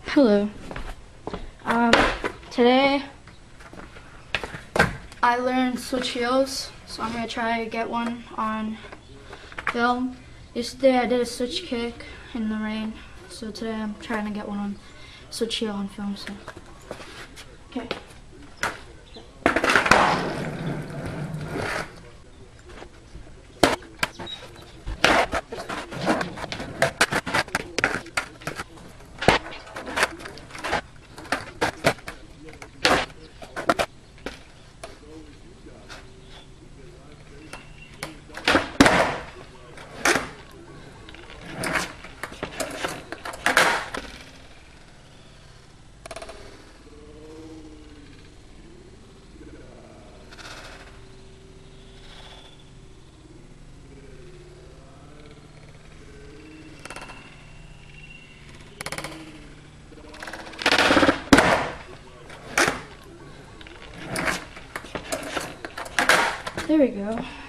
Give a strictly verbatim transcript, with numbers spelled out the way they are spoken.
Hello. Um, today I learned switch heels, so I'm gonna try to get one on film. Yesterday I did a switch kick in the rain, so today I'm trying to get one on switch heel on film. So, okay. There we go.